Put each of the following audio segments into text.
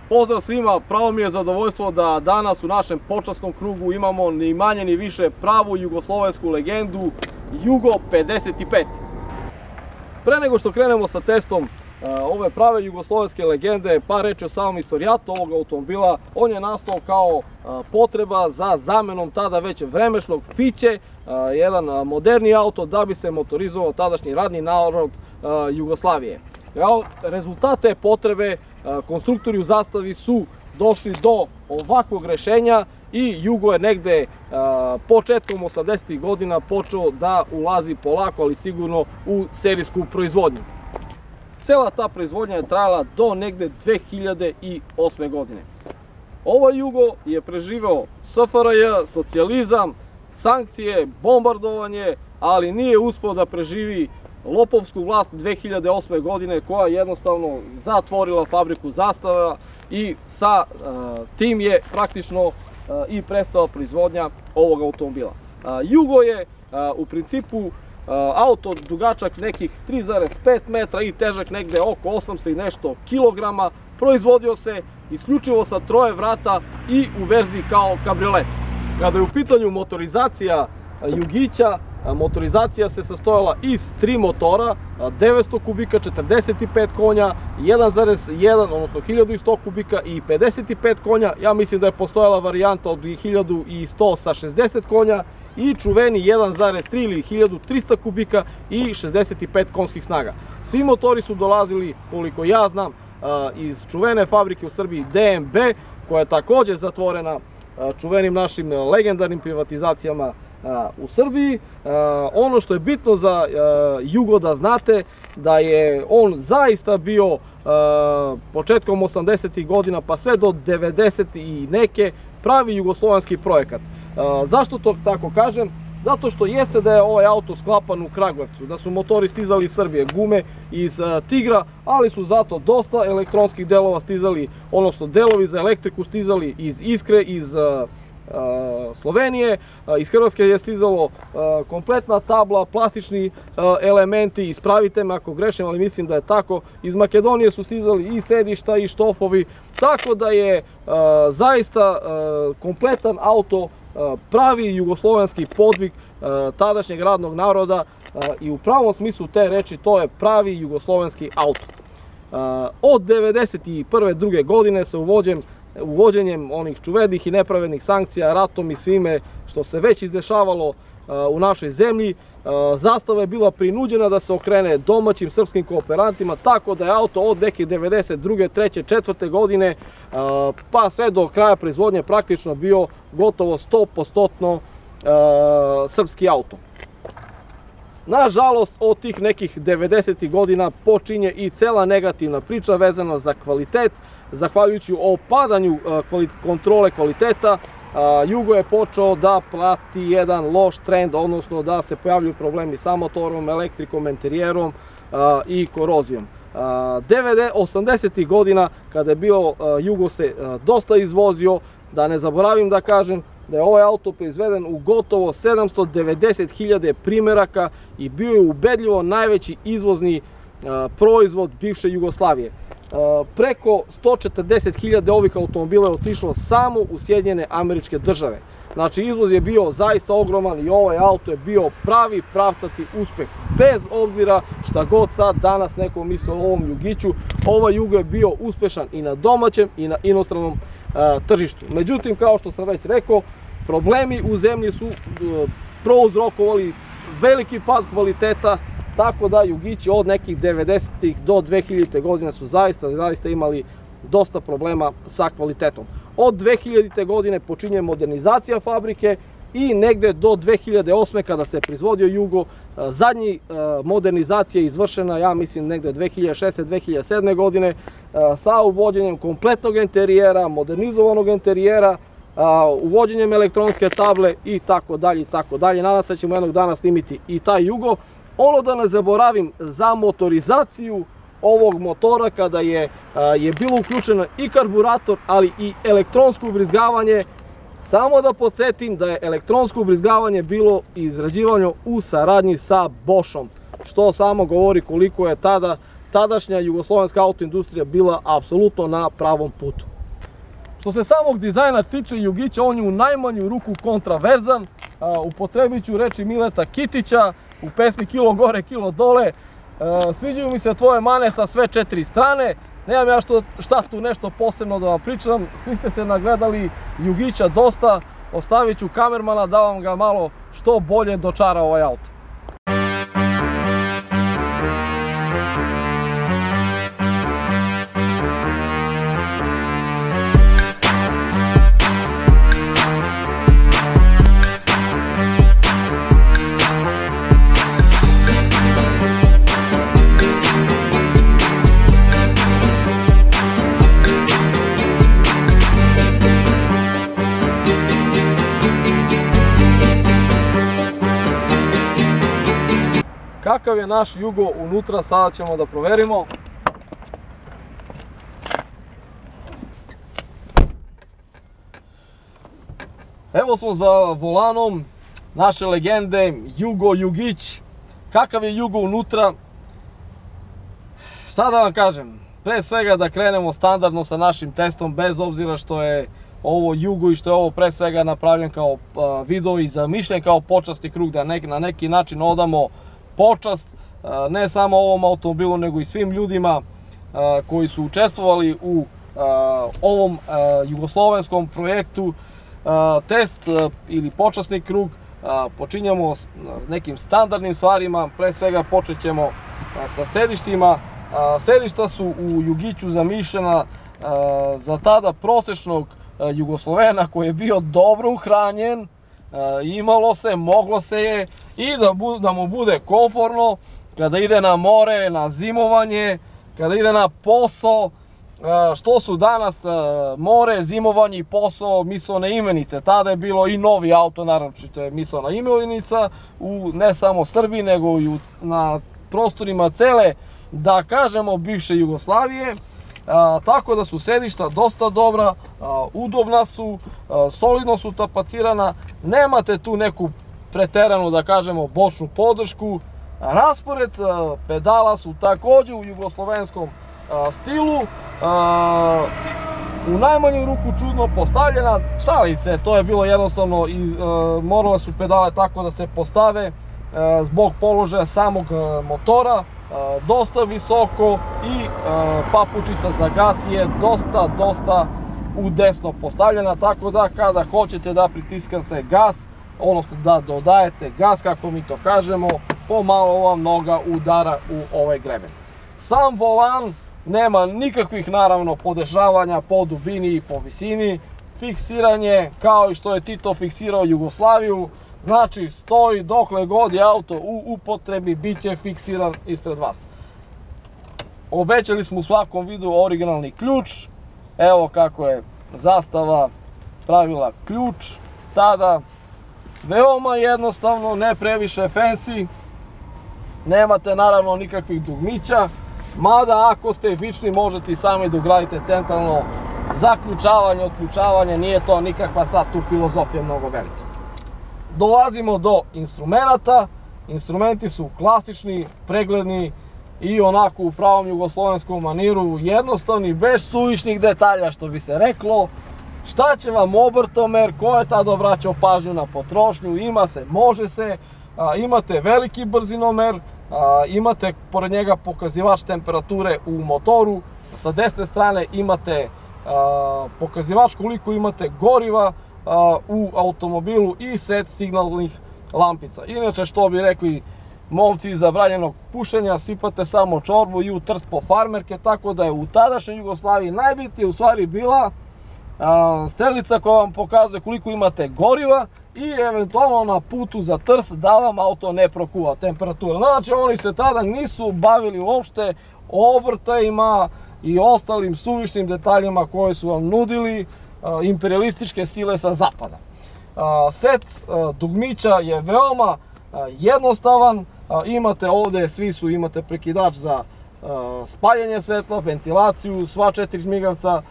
Pozdrav svima, pravo mi je zadovoljstvo da danas u našem počasnom krugu imamo ni manje ni više pravu jugoslovensku legendu Jugo 55. Pre nego što krenemo sa testom ove prave jugoslovenske legende, par reči o samom istorijatu ovog automobila. On je nastao kao potreba za zamenom tada već vremešnog Fiće, jedan moderni auto da bi se motorizovao tadašnji radni narod Jugoslavije. Rezultat te potrebe konstruktori u Zastavi su došli do ovakvog rešenja i Jugo je negde početkom 80. godina počeo da ulazi polako, ali sigurno u serijsku proizvodnju. Cela ta proizvodnja je trajala do negde 2008. godine. Ovaj Jugo je preživeo SFRJ, socijalizam, sankcije, bombardovanje, ali nije uspeo da preživi lopovsku vlast 2008. godine koja je jednostavno zatvorila fabriku Zastava i sa tim je praktično i prestala proizvodnja ovog automobila. Jugo je u principu auto dugačak nekih 3,5 metra i težak negde oko 800 i nešto kilograma. Proizvodio se isključivo sa troje vrata i u verziji kao kabriolet. Kada je u pitanju motorizacija Jugića, motorizacija se sastojala iz 3 motora, 900 kubika, 45 konja, 1,1, odnosno 1100 kubika i 55 konja. Ja mislim da je postojala varijanta od 1100 sa 60 konja i čuveni 1,3 ili 1300 kubika i 65 konjskih snaga. Svi motori su dolazili, koliko ja znam, iz čuvene fabrike u Srbiji DMB, koja je takođe zatvorena čuvenim našim legendarnim privatizacijama u Srbiji. Ono što je bitno za Jugo da znate, da je on zaista bio početkom 80. godina pa sve do 90. i neke pravi jugoslovenski projekat. Zašto to tako kažem? Zato što jeste da je ovaj auto sklapan u Kragujevcu, da su motori stizali iz Srbije, gume iz Tigra, ali su zato dosta elektronskih delova stizali, odnosno delovi za elektriku stizali iz Iskre, iz Slovenije, iz Hrvatske je stizalo kompletna tabla, plastični elementi, ispravite me ako grešim, ali mislim da je tako. Iz Makedonije su stizali i sedišta i štofovi, tako da je zaista kompletan auto pravi jugoslovenski podvig tadašnjeg radnog naroda i u pravom smislu te reči to je pravi jugoslovenski auto. Od 1991. druge godine sa uvođenjem onih čuvenih i nepravednih sankcija, ratom i svime što se već izdešavalo u našoj zemlji, Zastava je bila prinuđena da se okrene domaćim srpskim kooperantima, tako da je auto od neke 92. 3. 4. godine pa sve do kraja proizvodnje praktično bio gotovo 100% srpski auto. Nažalost, od tih nekih 90. godina počinje i cela negativna priča vezana za kvalitet. Zahvaljujući opadanju kontrole kvaliteta, Jugo je počeo da prati jedan loš trend, odnosno da se pojavljuju problemi sa motorom, elektrikom, interijerom i korozijom. 80. godina, kada je bio Jugo se dosta izvozio, da ne zaboravim da kažem da je ovaj auto proizveden u gotovo 790.000 primeraka i bio je ubedljivo najveći izvozni proizvod bivše Jugoslavije. Preko 140.000 ovih automobila je otišlo samo u Sjedinjene Američke Države. Znači, izvoz je bio zaista ogroman i ovaj auto je bio pravi pravcati uspeh. Bez obzira šta god sad danas neko misli o ovom Jugiću, ovaj Jugo je bio uspešan i na domaćem i na inostranom tržištu. Međutim, kao što sam već rekao, problemi u zemlji su prouzrokovali veliki pad kvaliteta, tako da Jugići od nekih 90. do 2000. godine su zaista imali dosta problema sa kvalitetom. Od 2000. godine počinje modernizacija fabrike i negde do 2008. kada se proizvodio Jugo, zadnji modernizacija je izvršena, ja mislim, negde 2006. 2007. godine sa uvođenjem kompletnog interijera, modernizovanog interijera, uvođenjem elektronske table i tako dalje i tako dalje. Nadam se da ćemo jednog dana snimiti i taj Jugo. Ono da ne zaboravim za motorizaciju ovog motora kada je bilo uključeno i karburator, ali i elektronsko ubrizgavanje. Samo da podsjetim da je elektronsko ubrizgavanje bilo izrađivano u saradnji sa Boschom, što samo govori koliko je tadašnja jugoslovenska autoindustrija bila apsolutno na pravom putu. Što se samog dizajna tiče Jugića, on je u najmanju ruku kontraverzan. Upotrebit ću reči Mileta Kitića u pesmi Kilo gore, kilo dole. Sviđaju mi se tvoje mane sa sve 4 strane. Nemam ja šta tu nešto posebno da vam pričam. Svi ste se nagledali Jugića dosta. Ostavit ću kamermana da vam ga malo što bolje dočara ovaj auto. Kakav je naš Jugo unutra, sada ćemo da proverimo. Evo smo za volanom naše legende Jugo Jugić. Kakav je Jugo unutra? Šta da vam kažem? Pre svega da krenemo standardno sa našim testom, bez obzira što je ovo Jugo i što je ovo pre svega napravljen kao video i zamišljen kao počasni krug, da na neki način odamo počast ne samo ovom automobilu, nego i svim ljudima koji su učestvovali u ovom jugoslovenskom projektu. Test ili počasni krug počinjamo s nekim standardnim stvarima. Pre svega počet ćemo sa sedištima. Sedišta su u Jugiću zamišljena za tada prosječnog Jugoslovena koji je bio dobro uhranjen. Imalo se, moglo se je i da mu bude komforno kada ide na more, na zimovanje, kada ide na posao. Što su danas more, zimovanje i posao misaone imenice. Tada je bilo i novi auto, naročito je misaona imenica u ne samo Srbiji, nego i na prostorima cele, da kažemo, bivše Jugoslavije. Tako da su sedišta dosta dobra, udobna su, solidno su tapacirana, nemate tu neku preteranu, da kažemo, bočnu podršku. Raspored pedala su takođe u jugoslovenskom stilu, u najmanju ruku čudno postavljena. Šali se, to je bilo jednostavno, morale su pedale tako da se postave zbog položaja samog motora. Dosta visoko i papučica za gas je dosta u desno postavljena, tako da kada hoćete da pritiskate gas, odnosno da dodajete gas, kako mi to kažemo, pomalo vam noga udara u ovaj greben. Sam volan nema nikakvih, naravno, podešavanja po dubini i po visini. Fiksiranje, kao i što je Tito fiksirao Jugoslaviju, znači stoji dokle god je auto u upotrebi, bit će fiksiran ispred vas. Obećali smo u svakom videu originalni ključ. Evo kako je zastava pravila ključ tada. Veoma jednostavno, ne previše fancy. Nemate naravno nikakvih dugmića. Mada ako ste vični možete i sami da ugradite centralno zaključavanje, otključavanje. Nije to nikakva sad tu filozofija mnogo velika. Dolazimo do instrumenta. Instrumenti su klasični, pregledni i onako u pravom jugoslovenskom maniru, jednostavni, bez suvišnih detalja, što bi se reklo. Šta će vam obrtomer, ko je tad obraćao pažnju na potrošnju? Ima se, može se, imate veliki brzinomer, imate pored njega pokazivač temperature u motoru, sa desne strane imate pokazivač koliko imate goriva u automobilu i set signalnih lampica. Inače, što bi rekli momci iz zabranjenog pušenja, sipate samo čorbu i u trst po farmerke, tako da je u tadašnjoj Jugoslaviji najbitnije u stvari bila strelica koja vam pokazuje koliko imate goriva i eventualno na putu za trst da vam auto ne prokuva temperatura. Znači, oni se tada nisu bavili uopšte obrtajima i ostalim suvišnim detaljima koje su vam nudili imperialističke sile sa zapada. Set dugmića je veoma jednostavan. Imate ovde, imate prekidač za spaljanje svetla, ventilaciju, sva 4 žmigavca,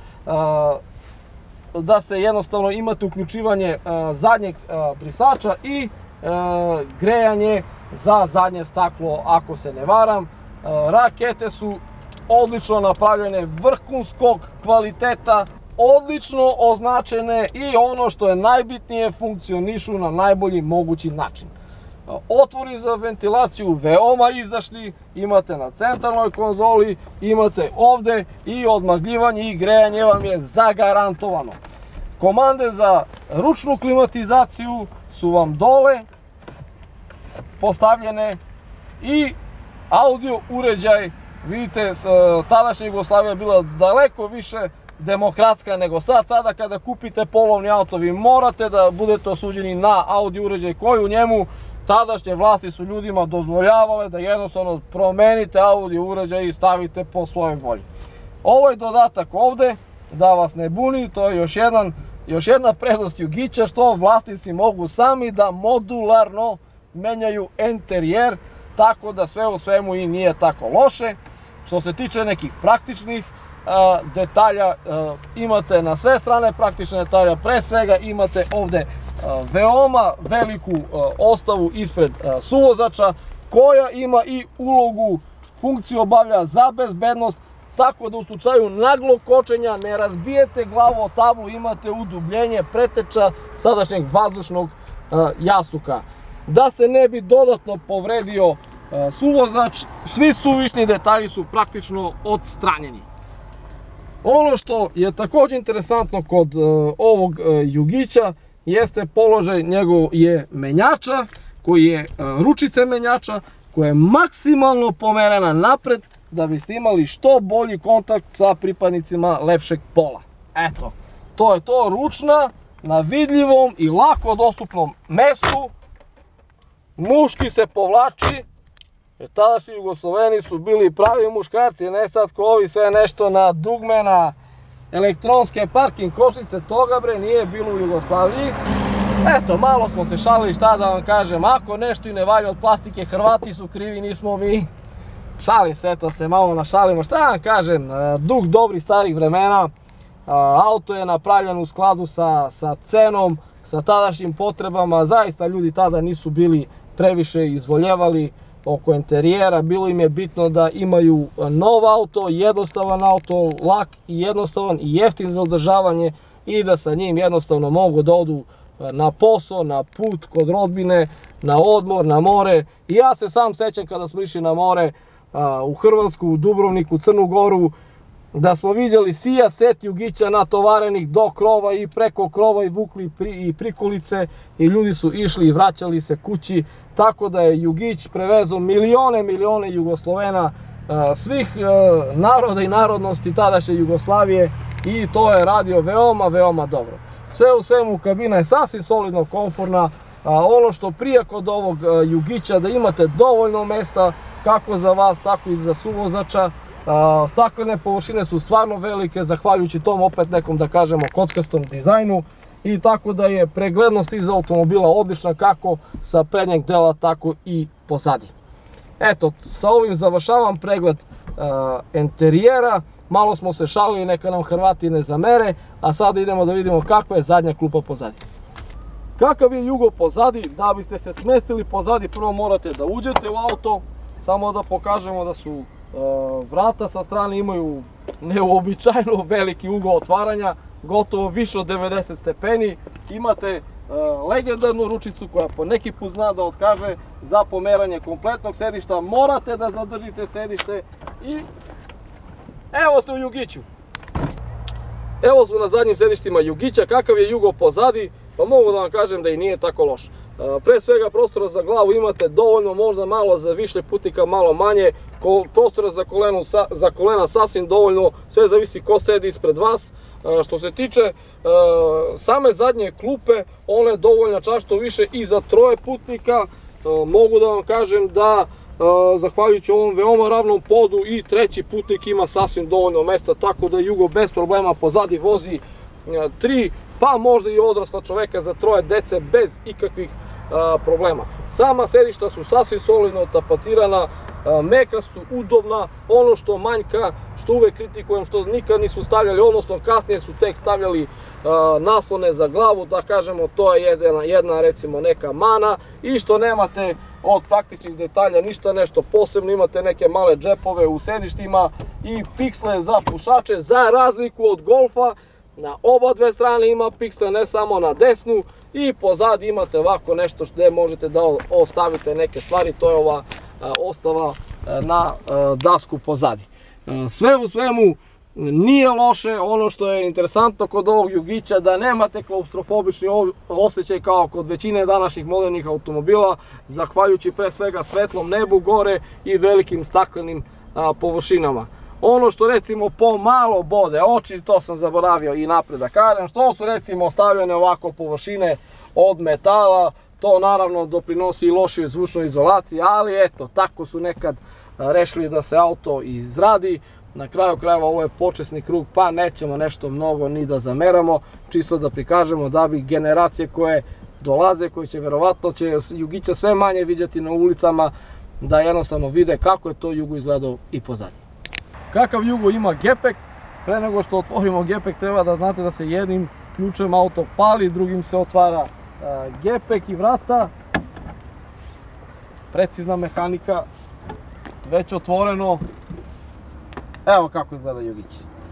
da se jednostavno imate uključivanje zadnjeg brisača i grejanje za zadnje staklo, ako se ne varam. Rakete su odlično napravljene, vrhunskog kvaliteta. odlično označene i ono što je najbitnije, funkcionišu na najbolji mogući način. Otvori za ventilaciju veoma izdašni, imate na centralnoj konzoli, imate ovde i odmagljivanje i grejanje vam je zagarantovano. Komande za ručnu klimatizaciju su vam dole postavljene i audio uređaj, vidite, tadašnja Jugoslavija je bila daleko više demokratska nego sad. Sada kada kupite polovni auto vi morate da budete osuđeni na audio uređaj koji u njemu tadašnje vlasti su ljudima dozvoljavale da jednostavno promenite audio uređaj i stavite po svojoj volji. Ovaj dodatak ovde, da vas ne buni, to je još jedna prednost Jugića, što vlasnici mogu sami da modularno menjaju interijer, tako da sve u svemu i nije tako loše. Što se tiče nekih praktičnih detalja, imate na sve strane praktične detalja, pre svega imate ovde veoma veliku ostavu ispred suvozača, koja ima i ulogu, funkciju obavlja za bezbednost, tako da u slučaju naglog kočenja ne razbijete glavu o tablu, imate udubljenje preteča sadašnjeg vazdušnog jasuka. Da se ne bi dodatno povredio suvozač, svi suvišni detalji su praktično odstranjeni. Ono što je također interesantno kod ovog Jugića jeste položaj njegov je menjača, koji je ručice menjača, koja je maksimalno pomerena napred da biste imali što bolji kontakt sa pripadnicima lepšeg pola. Eto, to je to, ručna, na vidljivom i lako dostupnom mestu. Muški se povlači, jer tadašnji Jugosloveni su bili pravi muškarci, ne sad ko ovi sve nešto na dugme, na elektronske parking kočnice, toga bre nije bilo u Jugoslaviji. Eto, malo smo se šalili, šta da vam kažem, ako nešto i ne valja od plastike, Hrvati su krivi, nismo mi. Šali se, eto se malo našalimo, šta da vam kažem, duh dobrih starih vremena, auto je napravljen u skladu sa cenom, sa tadašnjim potrebama, zaista ljudi tada nisu bili previše izvoljevali oko interijera, bilo im je bitno da imaju nov auto, jednostavan auto, lak i jednostavan i jeftin za održavanje i da sa njim jednostavno mogu da odu na posao, na put kod rodbine, na odmor, na more. I ja se sam sećam kada smo išli na more u Hrvatsku, u Dubrovniku, Crnu Goru, da smo viđali sija set Jugića natovarenih do krova i preko krova i vukli i prikolice i ljudi su išli i vraćali se kući, tako da je Jugić prevezao milione Jugoslovena, svih naroda i narodnosti tadašnje Jugoslavije i to je radio veoma dobro. Sve u svemu kabina je sasvim solidno komforna, ono što prija kod ovog Jugića da imate dovoljno mesta kako za vas tako i za suvozača. Staklene površine su stvarno velike, zahvaljujući tom opet nekom, da kažemo, kockastom dizajnu, i tako da je preglednost iza automobila odlična kako sa prednjeg dela tako i pozadi. Eto, sa ovim završavam pregled interijera, malo smo se šalili, neka nam Hrvati ne zamere, a sada idemo da vidimo kakva je zadnja klupa pozadi. Kakav je Jugo pozadi? Da biste se smestili pozadi, prvo morate da uđete u auto, samo da pokažemo da su vrata sa strane imaju neuobičajeno veliki ugao otvaranja, gotovo više od 90 stepeni. Imate legendarnu ručicu koja po neki put zna da otkaže za pomeranje kompletnog sedišta. Morate da zadržite sedište i evo ste u Jugiću. Evo smo na zadnjim sedištima Jugića. Kakav je Jugo pozadi? Pa mogu da vam kažem da i nije tako loš. Pre svega prostora za glavu imate dovoljno, možda malo za više putnika, malo manje. Prostora za kolena sasvim dovoljno, sve zavisi ko sedi ispred vas. Što se tiče same zadnje klupe, ona je dovoljna čak što više i za troje putnika. Mogu da vam kažem da zahvaljujući ovom veoma ravnom podu i treći putnik ima sasvim dovoljno mesta, tako da Jugo bez problema pozadi vozi 3, pa možda i odrasla čoveka za troje dece bez ikakvih problema. Sama sedišta su sasvim solidno tapacirana, meka su, udobna. Ono što manjka, što uvek kritikujem, što nikad nisu stavljali, odnosno kasnije su tek stavljali naslone za glavu, da kažemo to je jedna recimo neka mana, i što nemate od praktičnih detalja ništa nešto posebno, imate neke male džepove u sedištima i piksle za pušače, za razliku od Golfa na oba dve strane ima piksel, ne samo na desnu, i pozadi imate ovako nešto gdje možete da ostavite neke stvari, to je ova ostava na dasku pozadi. Sve u svemu nije loše. Ono što je interesantno kod ovog Jugića da nemate klaustrofobični osjećaj kao kod većine današnjih modernih automobila, zahvaljujući pre svega svetlom nebu gore i velikim staklenim površinama. Ono što recimo pomalo bode oči, to sam zaboravio i napred da kažem, što su recimo ostavljene ovako površine od metala, to naravno doprinosi i lošoj zvučnoj izolaciji, ali eto, tako su nekad rešili da se auto izradi. Na kraju krajeva ovo je počesni krug, pa nećemo nešto mnogo ni da zameramo, čisto da prikažemo da bi generacije koje dolaze, koji će verovatno Jugića sve manje viđati na ulicama, da jednostavno vide kako je to Jugo izgledao i pozadnje. Kakav Jugo ima gepek? Pre nego što otvorimo gepek treba da znate da se jednim ključem auto pali, drugim se otvara gepek i vrata. Precizna mehanika, već otvoreno. Evo kako izgleda Jugić.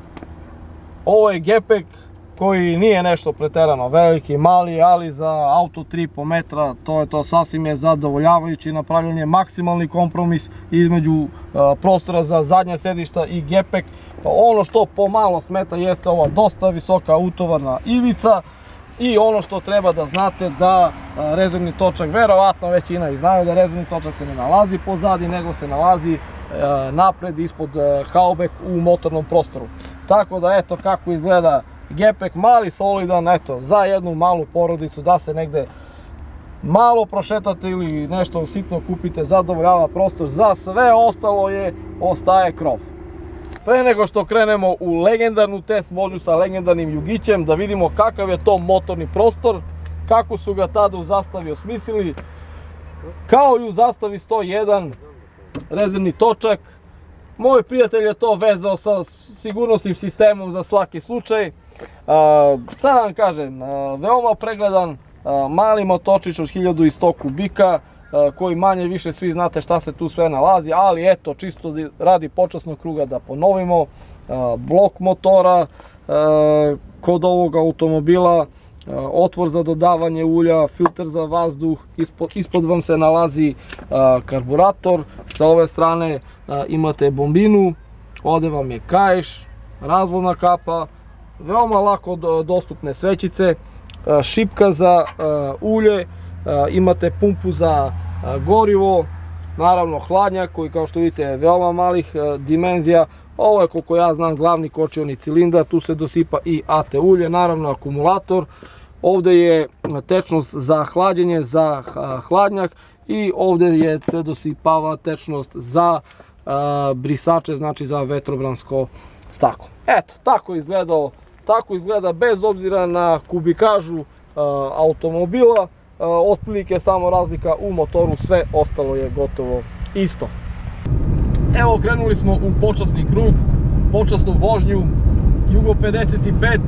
Ovo je gepek koji nije nešto preterano veliki, mali, ali za auto 3,5 metra to sasvim je zadovoljavajući. Napravljen je maksimalni kompromis između prostora za zadnja sedišta i gepek. Ono što pomalo smeta jeste ova dosta visoka utovarna ivica. I ono što treba da znate da rezervni točak, verovatno većina i znaju da rezervni točak se ne nalazi pozadi, nego se nalazi napred ispod haube u motornom prostoru. Tako da eto kako izgleda gepek, mali, solidan, eto, za jednu malu porodicu da se negde malo prošetate ili nešto sitno kupite, zadovoljava prostor. Za sve ostalo ostaje krov. Pre nego što krenemo u legendarnu test vožnju sa legendarnim Jugićem, da vidimo kakav je to motorni prostor, kako su ga tada u zastavi osmislili. Kao i u zastavi 101 rezervni točak. Moj prijatelj je to vezao sa sigurnosnim sistemom za svaki slučaj. Sad vam kažem, veoma pregledan, mali motorčić od 1100 kubika, koji manje više svi znate šta se tu sve nalazi, ali eto, čisto radi počasnog kruga da ponovimo. Blok motora kod ovog automobila, otvor za dodavanje ulja, filter za vazduh, ispod vam se nalazi karburator, sa ove strane imate bombinu, ovde vam je kaiš, razvodna kapa, veoma lako dostupne svećice, šipka za ulje, imate pumpu za gorivo, naravno hladnjak koji kao što vidite je veoma malih dimenzija. Ovo je, koliko ja znam, glavni kočioni cilindar, tu se dosipa i AT ulje, naravno akumulator. Ovde je tečnost za hlađenje, za hladnjak, i ovde se dosipava tečnost za brisače, znači za vetrobransko staklo. Eto, tako izgleda bez obzira na kubikažu automobila. Otprilike samo razlika u motoru, sve ostalo je gotovo isto. Evo, krenuli smo u počasni krug, počasnu vožnju, Jugo 55.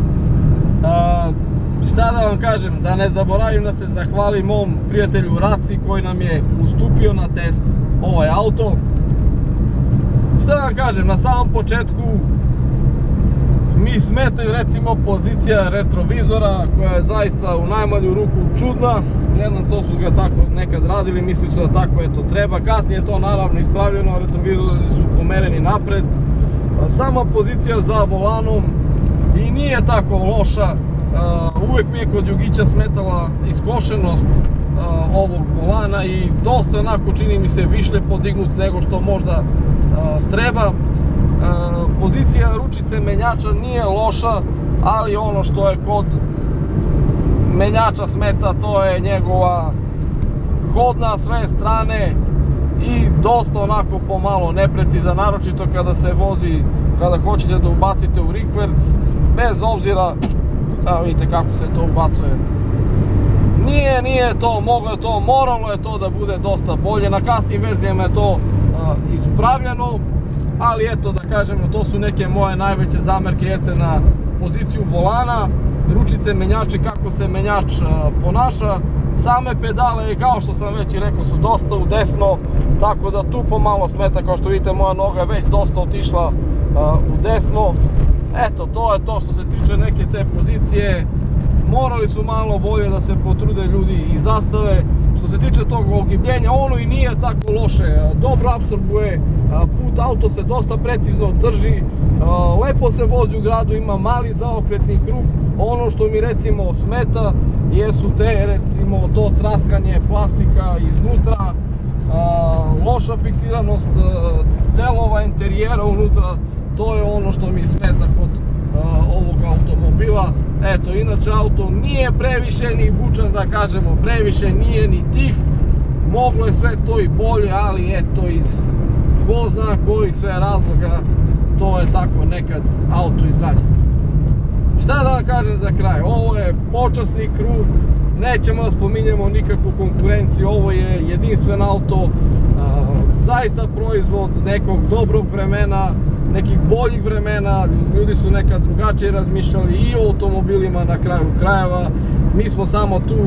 Šta da vam kažem, da ne zaboravim da se zahvalim mom prijatelju Raci koji nam je ustupio na test ovaj auto. Šta da vam kažem, na samom početku mi smetaju recimo pozicija retrovizora koja je zaista u najmanju ruku čudna. Ne znam, to su ga tako nekad radili, misli su da tako eto treba. Kasnije je to naravno ispravljeno, retrovizori su pomereni napred. Sama pozicija za volanom i nije tako loša. Uvek mi je kod Jugića smetala iskošenost ovog volana i dosta onako, čini mi se, više podignut nego što možda treba. Pozicija ručice menjača nije loša, ali ono što je kod menjača smeta, to je njegova hod na sve strane i dosta onako pomalo neprecizan, naročito kada se vozi, kada hoćete da ubacite u rikverc, bez obzira, evo vidite kako se to ubacuje. Nije to, moralo je to da bude dosta bolje, na kasnijim verzijama je to ispravljeno, ali eto da kažemo, to su neke moje najveće zamerke, jeste na poziciju volana, ručice menjači, kako se menjač ponaša, same pedale, kao što sam već i rekao, su dosta u desno, tako da tu pomalo smeta, kao što vidite moja noga je već dosta otišla u desno. Eto, to je to što se tiče neke te pozicije. Morali su malo bolje da se potrude ljudi i zastave. Što se tiče tog ogibljenja, ono i nije tako loše. Dobro apsorbuje put, auto se dosta precizno drži, lepo se vozi u gradu, ima mali zaokretni krug. Ono što mi recimo smeta jesu te recimo to traskanje plastika iznutra, loša fiksiranost delova interijera unutra. To je ono što mi smeta kod ovog automobila. Eto, inače auto nije previše ni bučan, da kažemo, previše nije ni tih. Moglo je sve to i bolje, ali eto, iz ko zna kojih sve razloga, to je tako nekad auto izrađen. Šta da vam kažem za kraj, ovo je počasni krug, nećemo da spominjemo nikakvu konkurenciju, ovo je jedinstven auto, zaista proizvod nekog dobrog vremena, nekih boljih vremena, ljudi su nekad drugačije razmišljali i o automobilima na kraju krajeva. Mi smo samo tu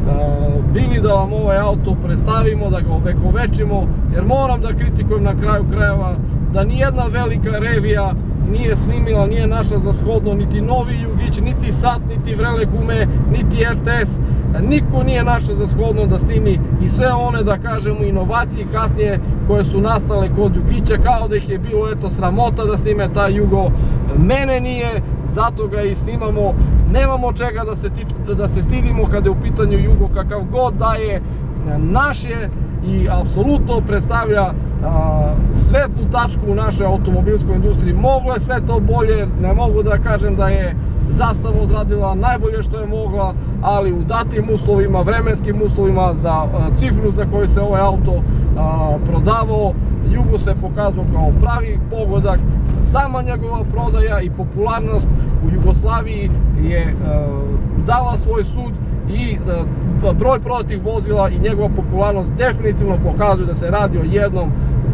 bili da vam ovaj auto predstavimo, da ga ovekovečimo, jer moram da kritikujem na kraju krajeva da nijedna velika revija nije snimila, nije našla za shodno niti novi Jugić, niti Sat, niti vrele gume, niti RTS. Niko nije našao za shodno da snimi i sve one, da kažemo, inovacije kasnije koje su nastale kod Jugića, kao da ih je bilo eto sramota da snime taj Jugo. Mene nije, zato ga i snimamo. Nemamo čega da se stidimo kada je u pitanju Jugo, kakav god da je, naš je i apsolutno predstavlja svetlu tačku u našoj automobilskoj industriji. Moglo je sve to bolje, ne mogu da kažem da je Zastava odradila najbolje što je mogla, ali u datim uslovima, vremenskim uslovima, za cifru za koju se ovaj auto prodavao, Jugo se pokazao kao pravi pogodak. Sama njegova prodaja i popularnost u Jugoslaviji je dala svoj sud i broj prodatih vozila i njegova popularnost definitivno pokazuju da se radi o jednom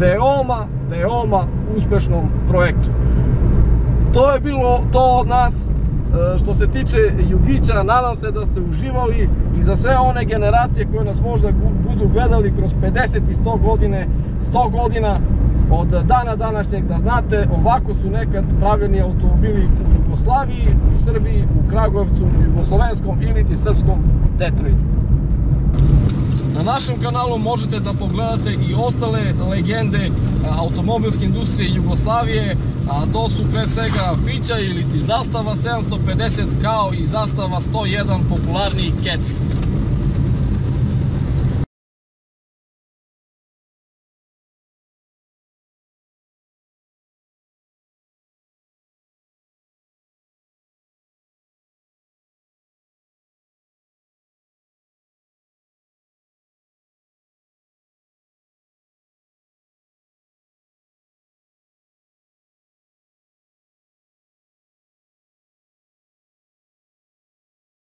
veoma uspešnom projektu. To je bilo to od nas što se tiče Jugića. Nadam se da ste uživali i za sve one generacije koje nas možda budu gledali kroz 50 i 100 godina od dana današnjeg, da znate, ovako su nekad pravljeni automobili u Jugoslaviji, u Srbiji, u Kragujevcu, u jugoslovenskom ili ti srpskom Detroitu. Na našem kanalu možete da pogledate i ostale legende automobilske industrije Jugoslavije, a to su pre svega Fića ili ti Zastava 750 kao i Zastava 101 popularni Kec.